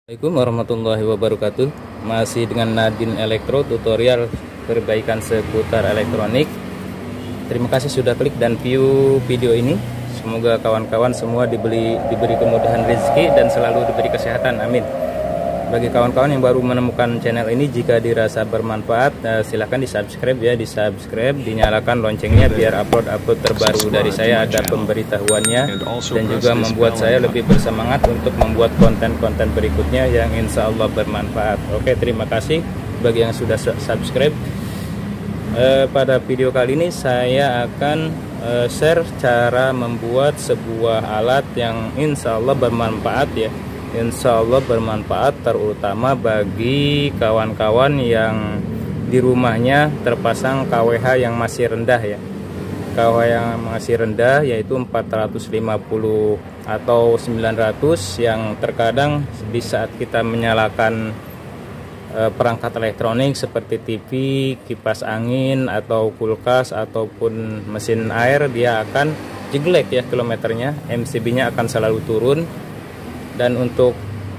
Assalamualaikum warahmatullahi wabarakatuh. Masih dengan Nadin Elektro, tutorial perbaikan seputar elektronik. Terima kasih sudah klik dan view video ini. Semoga kawan-kawan semua diberi kemudahan rezeki dan selalu diberi kesehatan, amin. Bagi kawan-kawan yang baru menemukan channel ini, jika dirasa bermanfaat, silahkan di-subscribe ya, dinyalakan loncengnya biar upload terbaru dari saya ada pemberitahuannya, dan juga membuat saya lebih bersemangat untuk membuat konten-konten berikutnya yang insya Allah bermanfaat. Oke, terima kasih bagi yang sudah subscribe. Pada video kali ini saya akan share cara membuat sebuah alat yang insya Allah bermanfaat ya. Insya Allah bermanfaat, terutama bagi kawan-kawan yang di rumahnya terpasang KWH yang masih rendah ya. KWH yang masih rendah yaitu 450 atau 900, yang terkadang di saat kita menyalakan perangkat elektronik seperti TV, kipas angin atau kulkas ataupun mesin air, dia akan jeglek ya kilometernya, MCB-nya akan selalu turun. Dan untuk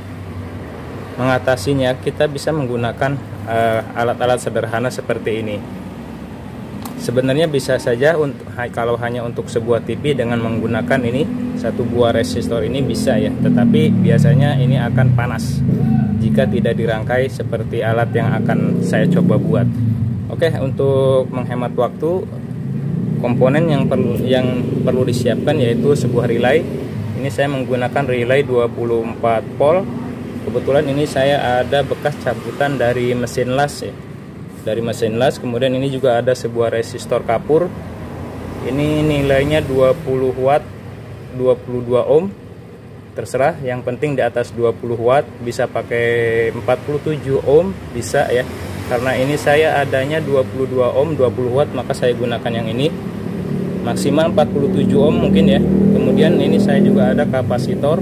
mengatasinya kita bisa menggunakan alat-alat sederhana seperti ini. Sebenarnya bisa saja kalau hanya untuk sebuah TV dengan menggunakan ini satu buah resistor ini bisa ya, tetapi biasanya ini akan panas jika tidak dirangkai seperti alat yang akan saya coba buat. Oke, untuk menghemat waktu, komponen yang perlu disiapkan yaitu sebuah relay. Ini saya menggunakan relay 24 volt. Kebetulan ini saya ada bekas cabutan dari mesin las ya. Dari mesin las. Kemudian ini juga ada sebuah resistor kapur. Ini nilainya 20 watt, 22 ohm. Terserah, yang penting di atas 20 watt. Bisa pakai 47 ohm bisa ya. Karena ini saya adanya 22 ohm, 20 watt, maka saya gunakan yang ini. Maksimal 47 ohm mungkin ya. Kemudian ini saya juga ada kapasitor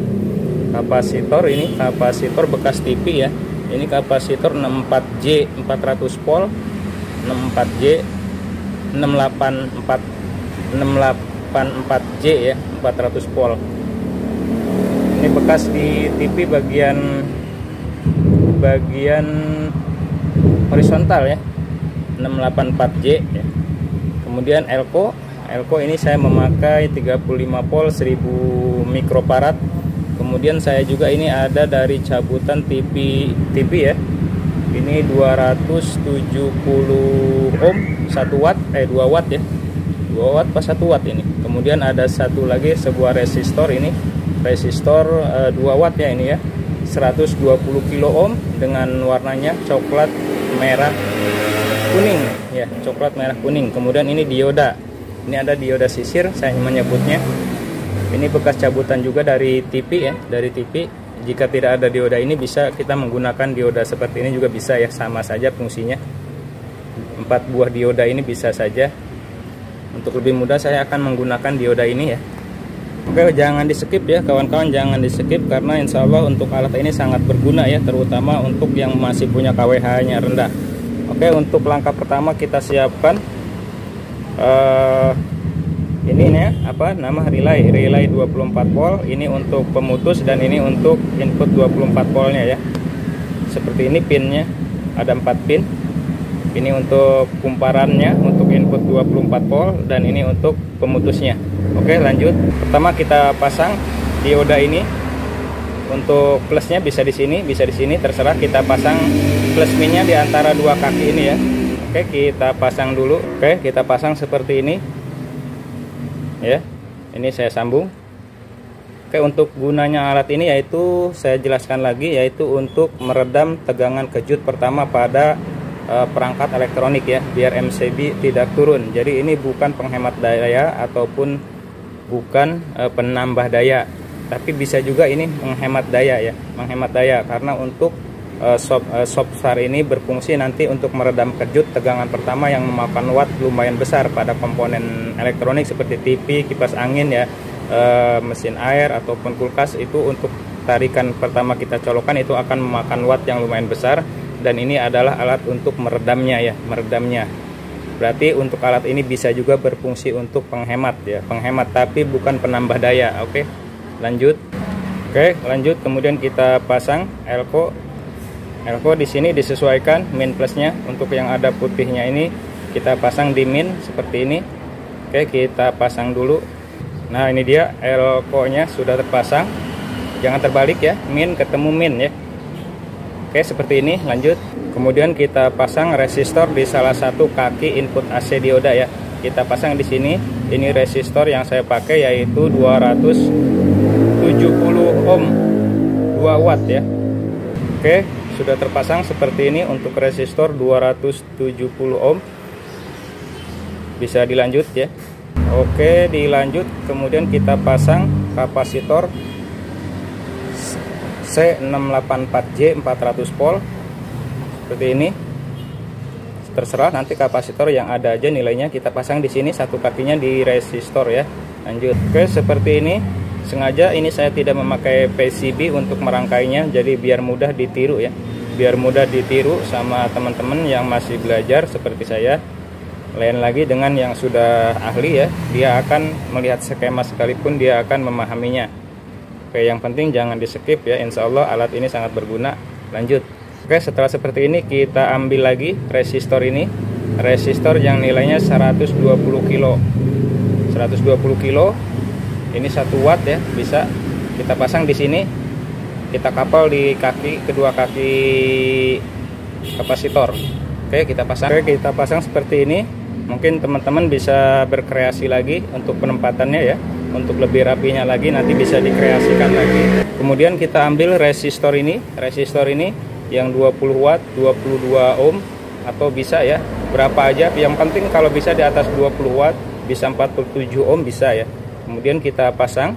ini kapasitor bekas TV ya. Ini kapasitor 64J 400 volt, 64J 684J ya, 400 volt. Ini bekas di TV bagian horizontal ya, 684J ya. Kemudian elko ini saya memakai 35 volt 1000 mikrofarad. Kemudian saya juga ini ada dari cabutan TV ya. Ini 270 ohm 1 watt 2 watt ya. 2 watt pas 1 watt ini. Kemudian ada satu lagi sebuah resistor ini. Resistor 2 watt ya ini ya. 120 kilo ohm dengan warnanya coklat merah kuning ya, coklat merah kuning. Kemudian ini dioda. Ini ada dioda sisir saya menyebutnya. Ini bekas cabutan juga dari TV ya, dari TV. Jika tidak ada dioda ini bisa kita menggunakan dioda seperti ini juga bisa ya, sama saja fungsinya. 4 buah dioda ini bisa saja. Untuk lebih mudah saya akan menggunakan dioda ini ya. Oke, jangan di skip ya kawan-kawan, jangan di skip karena insya Allah untuk alat ini sangat berguna ya, terutama untuk yang masih punya KWH nya rendah. Oke, untuk langkah pertama kita siapkan ini ya, relay 24 volt. Ini untuk pemutus dan ini untuk input 24 voltnya ya. Seperti ini pinnya, ada 4 pin. Ini untuk kumparannya untuk input 24 volt dan ini untuk pemutusnya. Oke, lanjut. Pertama kita pasang dioda ini. Untuk plusnya bisa di sini, terserah. Kita pasang plus minnya di antara dua kaki ini ya. Oke, kita pasang dulu. Oke, kita pasang seperti ini ya. Ini saya sambung. Oke, untuk gunanya alat ini yaitu saya jelaskan lagi, yaitu untuk meredam tegangan kejut pertama pada perangkat elektronik ya, biar MCB tidak turun. Jadi ini bukan penghemat daya ataupun bukan penambah daya, tapi bisa juga ini menghemat daya ya, karena untuk soft start ini berfungsi nanti untuk meredam kejut tegangan pertama yang memakan watt lumayan besar pada komponen elektronik seperti TV, kipas angin ya, mesin air ataupun kulkas. Itu untuk tarikan pertama kita colokan itu akan memakan watt yang lumayan besar, dan ini adalah alat untuk meredamnya ya, berarti untuk alat ini bisa juga berfungsi untuk penghemat ya, tapi bukan penambah daya. Oke, lanjut. Oke, lanjut. Kemudian kita pasang elko. Elko di sini disesuaikan min plusnya. Untuk yang ada putihnya ini kita pasang di min seperti ini. Oke, kita pasang dulu. Nah, ini dia elko-nya sudah terpasang. Jangan terbalik ya, min ketemu min ya. Oke, seperti ini. Lanjut. Kemudian kita pasang resistor di salah satu kaki input AC dioda ya. Kita pasang di sini. Ini resistor yang saya pakai yaitu 270 ohm 2 watt ya. Oke, sudah terpasang seperti ini untuk resistor 270 ohm. Bisa dilanjut ya. Oke, dilanjut. Kemudian kita pasang kapasitor C684J 400 volt seperti ini. Terserah nanti kapasitor yang ada aja nilainya kita pasang di sini, satu kakinya di resistor ya. Lanjut. Oke, seperti ini. Sengaja ini saya tidak memakai PCB untuk merangkainya, jadi biar mudah ditiru ya. Biar mudah ditiru sama teman-teman yang masih belajar seperti saya. Lain lagi dengan yang sudah ahli ya, dia akan melihat skema sekalipun dia akan memahaminya. Oke, yang penting jangan di skip ya, insya Allah alat ini sangat berguna. Lanjut. Oke, setelah seperti ini kita ambil lagi resistor ini. Resistor yang nilainya 120 kilo. 120 kilo. Ini 1 watt ya, bisa kita pasang di sini. Kita kapal di kaki, kedua kaki kapasitor. Oke, kita pasang. Oke, kita pasang seperti ini. Mungkin teman-teman bisa berkreasi lagi untuk penempatannya ya. Untuk lebih rapinya lagi nanti bisa dikreasikan lagi. Kemudian kita ambil resistor ini. Resistor ini yang 20 watt, 22 ohm atau bisa ya, berapa aja. Yang penting kalau bisa di atas 20 watt, bisa 47 ohm bisa ya. Kemudian kita pasang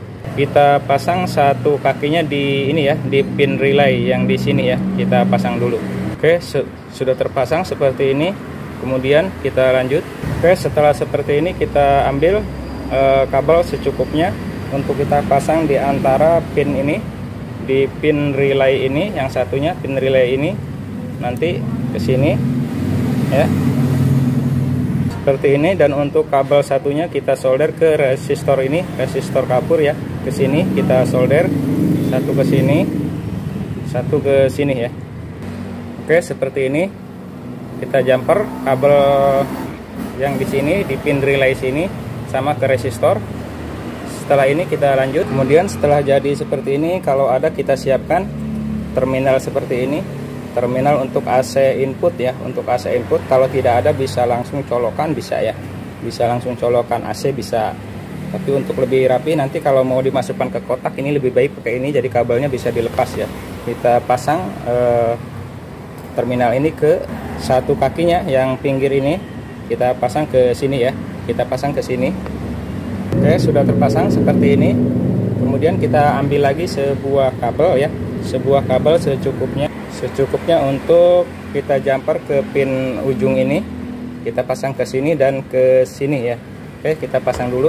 satu kakinya di ini ya, di pin relay yang di sini ya. Kita pasang dulu. Oke, sudah terpasang seperti ini. Kemudian kita lanjut. Oke, setelah seperti ini kita ambil kabel secukupnya untuk kita pasang di antara pin ini, di pin relay ini, yang satunya pin relay ini nanti ke sini ya. Seperti ini. Dan untuk kabel satunya kita solder ke resistor ini, resistor kapur ya. Ke sini kita solder, satu ke sini, satu ke sini ya. Oke, seperti ini. Kita jumper kabel yang di sini di pin relay sini sama ke resistor. Setelah ini kita lanjut. Kemudian setelah jadi seperti ini, kalau ada kita siapkan terminal seperti ini. Terminal untuk AC input ya, untuk AC input. Kalau tidak ada bisa langsung colokan bisa ya. Bisa langsung colokan AC bisa. Tapi untuk lebih rapi nanti kalau mau dimasukkan ke kotak ini lebih baik pakai ini, jadi kabelnya bisa dilepas ya. Kita pasang terminal ini ke satu kakinya yang pinggir ini. Kita pasang ke sini ya. Kita pasang ke sini. Oke, sudah terpasang seperti ini. Kemudian kita ambil lagi sebuah kabel ya, sebuah kabel secukupnya untuk kita jumper ke pin ujung ini. Kita pasang ke sini dan ke sini ya. Oke, kita pasang dulu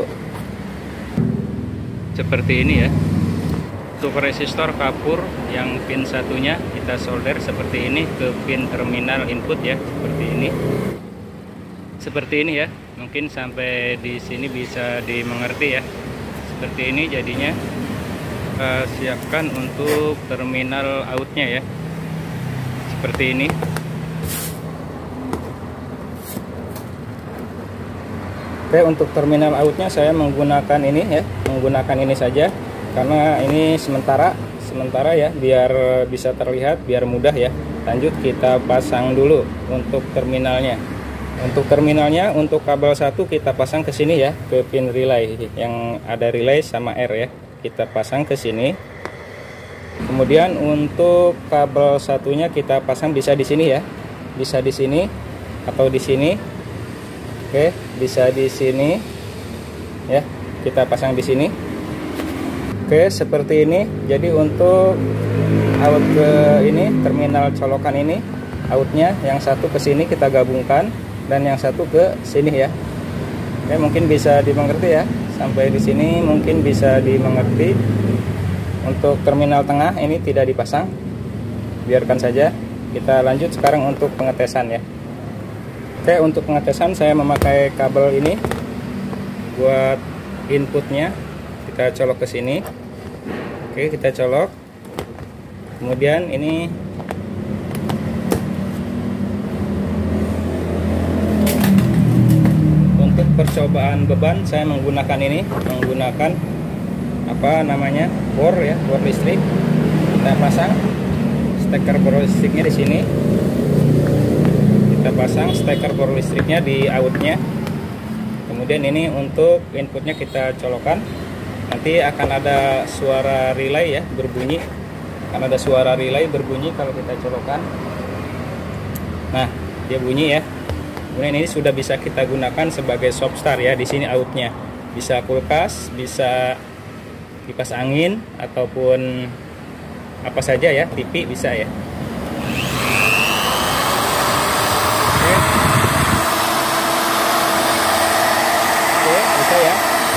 seperti ini ya. Untuk resistor kapur yang pin satunya kita solder seperti ini ke pin terminal input ya, seperti ini. Seperti ini ya. Mungkin sampai di sini bisa dimengerti ya. Seperti ini jadinya. Siapkan untuk terminal outnya ya. Seperti ini. Oke, untuk terminal outnya saya menggunakan ini ya, menggunakan ini saja karena ini sementara ya, biar bisa terlihat, biar mudah ya. Lanjut kita pasang dulu untuk terminalnya. Untuk terminalnya, untuk kabel satu kita pasang ke sini ya, ke pin relay yang ada relay sama R ya. Kita pasang ke sini. Kemudian untuk kabel satunya kita pasang bisa di sini ya. Bisa di sini atau di sini. Oke, bisa di sini. Ya, kita pasang di sini. Oke, seperti ini. Jadi untuk out ke ini, terminal colokan ini, outnya yang satu ke sini kita gabungkan dan yang satu ke sini ya. Oke, mungkin bisa dimengerti ya. Sampai di sini mungkin bisa dimengerti. Untuk terminal tengah ini tidak dipasang, biarkan saja. Kita lanjut sekarang untuk pengetesan ya. Oke, untuk pengetesan saya memakai kabel ini buat inputnya. Kita colok ke sini. Oke, kita colok. Kemudian ini untuk percobaan beban saya menggunakan bor ya, bor listrik. Kita pasang steker bor listriknya di sini. Kita pasang steker bor listriknya di outnya. Kemudian ini untuk inputnya kita colokan. Nanti akan ada suara relay ya, berbunyi. Akan ada suara relay berbunyi kalau kita colokan. Nah, dia bunyi ya. Kemudian ini sudah bisa kita gunakan sebagai Shopstar ya. Di sini outnya bisa kulkas, bisa kipas angin ataupun apa saja ya, TV bisa ya. Oke, bisa ya.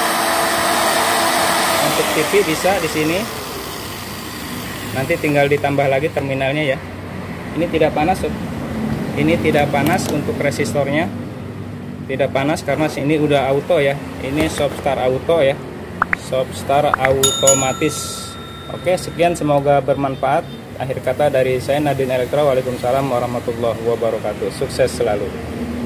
Untuk TV bisa di sini. Nanti tinggal ditambah lagi terminalnya ya. Ini tidak panas. Ini tidak panas untuk resistornya. Tidak panas karena ini udah auto ya. Ini Shopstar auto ya. Shopstar otomatis. Oke, sekian, semoga bermanfaat. Akhir kata dari saya Nadin Elektro. Waalaikumsalam warahmatullahi wabarakatuh. Sukses selalu.